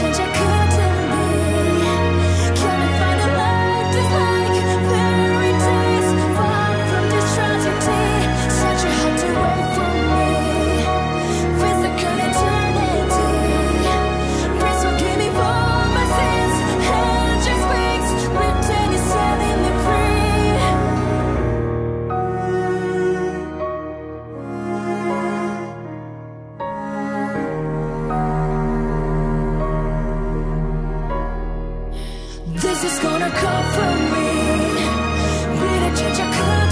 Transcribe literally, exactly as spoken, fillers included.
change I couldn't be. Can I find a light that's like fairy tales, far from this tragedy? Such a heart to wait for me, feels like an eternity. Please forgive me for my sins, and just speaks, lifting and setting me free. This is gonna come from me, be the change I could